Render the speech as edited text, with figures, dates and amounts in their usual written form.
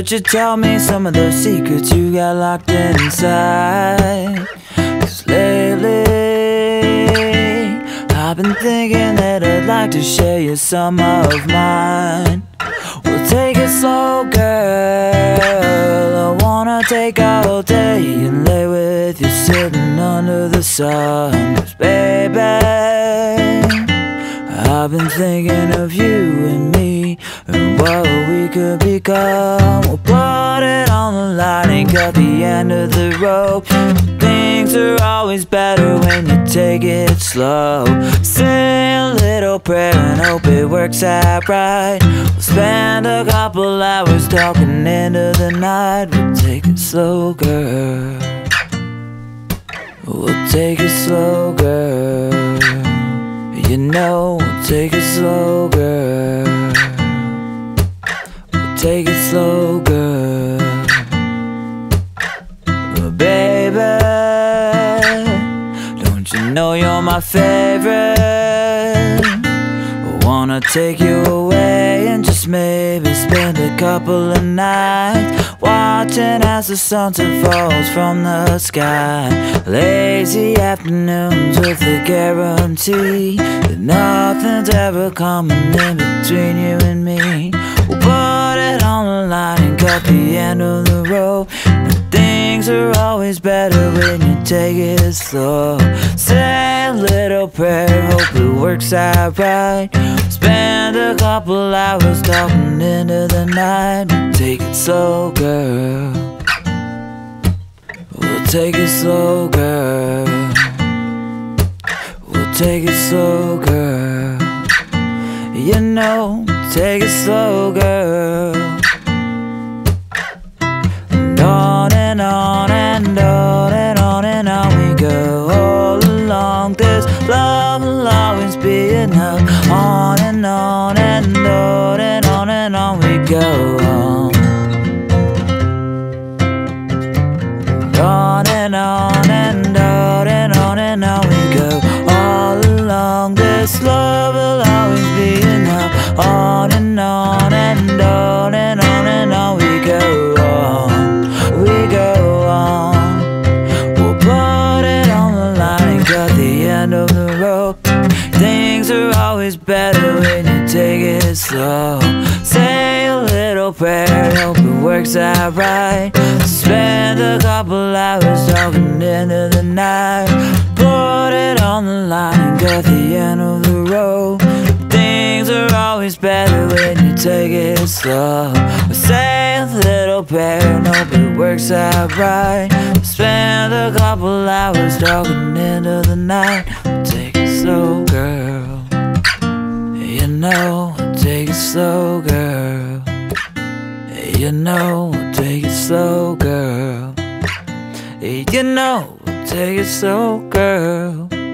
Would you tell me some of those secrets you got locked inside? 'Cause lately I've been thinking that I'd like to share you some of mine. We'll take it slow, girl. I wanna take all day and lay with you sitting under the sun. 'Cause baby, I've been thinking of you and me and what we could become. We'll put it on the line and cut the end of the rope. Things are always better when you take it slow. Say a little prayer and hope it works out right. We'll spend a couple hours talking into the night. We'll take it slow, girl. We'll take it slow, girl. You know, we'll take it slow, girl. We'll take it slow, girl. Oh, baby, don't you know you're my favorite? I wanna take you away and just maybe spend a couple of nights watching as the sunset falls from the sky. Lazy afternoons with a guarantee that nothing's ever coming in between you and me. We'll put it on the line and cut the end of the rope. Things are always better when you take it slow. Say a little prayer, hope it works out right. Spend a couple hours talking into the night. We'll take it slow, girl. We'll take it slow, girl. We'll take it slow, girl. You know, take it slow, girl. And on and on and on and on and on we go. All along this love will always be enough. On and on and on and on and on we go. On and on and on and on and on we go. All along this love will always be enough. On and on and on and on and on we go on. We go on. We'll put it on the line and cut the end of the rope. Things are always better when you take it slow. Say a little prayer, hope it works out right. Spend a couple hours talking into the night. Put it on the line and cut the end of the rope. Things are always better when you take it slow. Say a little prayer and hope it works out right. Spend a couple hours talking into the night. Take it slow, girl. You know, take it slow, girl. You know, take it slow, girl. You know, take it slow, girl.